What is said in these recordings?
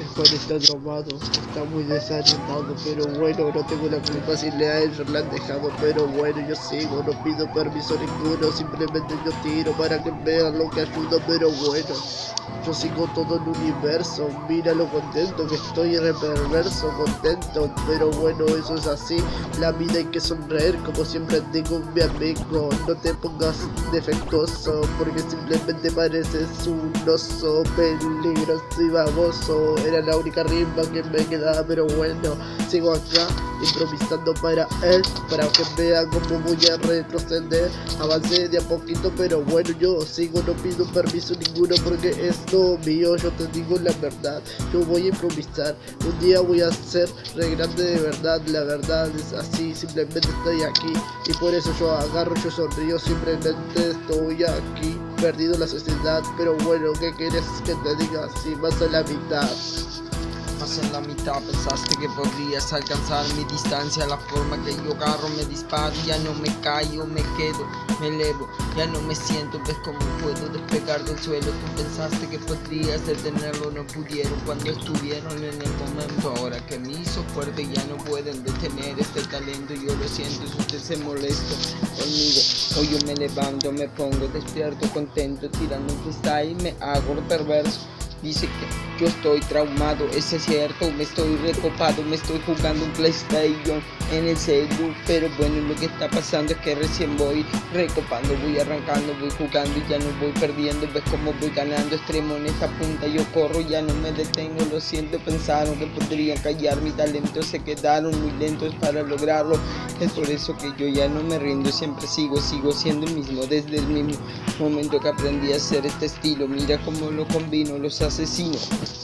El Juan está drogado, está muy desorientado, pero bueno, no tengo la culpa si le a ellos la han dejado, pero bueno, yo sigo, no pido permiso ninguno, simplemente yo tiro para que vean lo que ayuda, pero bueno, yo sigo todo el universo, mira lo contento que estoy, re perverso, contento, pero bueno, eso es así, la vida hay que sonreír, como siempre digo mi amigo, no te pongas defectuoso, porque simplemente pareces un oso peligroso y baboso, era la única rima que me quedaba, pero bueno, sigo acá improvisando para él, para que vea cómo voy a retroceder, avancé de a poquito, pero bueno, yo sigo, no pido permiso ninguno porque es lo mío, yo te digo la verdad, yo voy a improvisar, un día voy a ser re grande de verdad, la verdad es así, simplemente estoy aquí, y por eso yo agarro, yo sonrío, simplemente estoy aquí, perdido en la sociedad, pero bueno, ¿qué quieres que te diga? Si vas a la mitad. Más en la mitad pensaste que podrías alcanzar mi distancia, la forma que yo agarro me disparo, ya no me caigo, me quedo, me elevo, ya no me siento, ves cómo puedo despegar del suelo, tú pensaste que podrías detenerlo, no pudieron cuando estuvieron en el momento, ahora que me hizo fuerte ya no pueden detener este talento, yo lo siento, si usted se molesta conmigo, hoy yo me levanto, me pongo despierto, contento, tirando un freestyle, me hago perverso. Dice que yo estoy traumado, eso es cierto, me estoy recopado, me estoy jugando un PlayStation en el celu, pero bueno, lo que está pasando es que recién voy recopando, voy arrancando, voy jugando y ya no voy perdiendo, ves cómo voy ganando extremo en esta punta, yo corro, ya no me detengo, lo siento, pensaron que podrían callar mi talento, se quedaron muy lentos para lograrlo, es por eso que yo ya no me rindo, siempre sigo siendo el mismo, desde el mismo momento que aprendí a hacer este estilo, mira cómo lo combino, los asesino.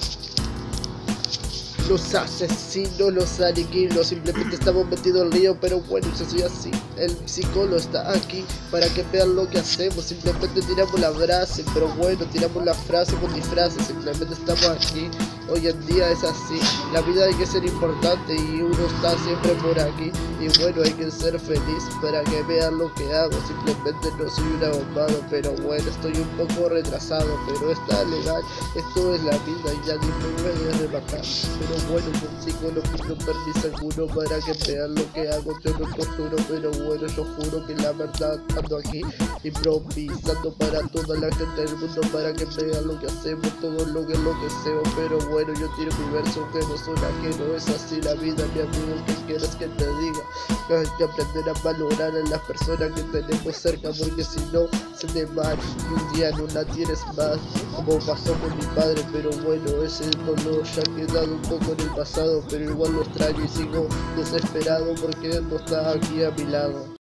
Los asesinos, los aniquilo, simplemente estamos metidos al río, pero bueno, yo soy así. El psicólogo está aquí para que vean lo que hacemos, simplemente tiramos la frase, pero bueno, tiramos la frase con disfraces, simplemente estamos aquí. Hoy en día es así, la vida hay que ser importante y uno está siempre por aquí. Y bueno, hay que ser feliz para que vean lo que hago, simplemente no soy un abombado, pero bueno, estoy un poco retrasado, pero está legal, esto es la vida y ya ni me voy a rebajar. Pero bueno, consigo no pido permiso alguno para que vean lo que hago, yo no torturo, pero bueno, yo juro que la verdad ando aquí improvisando para toda la gente del mundo, para que vean lo que hacemos, todo lo que enloquecemos, pero bueno, yo tiro mi verso que no suena, que no es así la vida, mi amigo, ¿qué quieres que te diga? Hay que aprender a valorar a las personas que tenemos cerca, porque si no se te van y un día no la tienes más, como pasó con mi padre, pero bueno, ese dolor ya ha quedado un poco en el pasado, pero igual lo extraño y sigo desesperado porque él no está aquí a mi lado.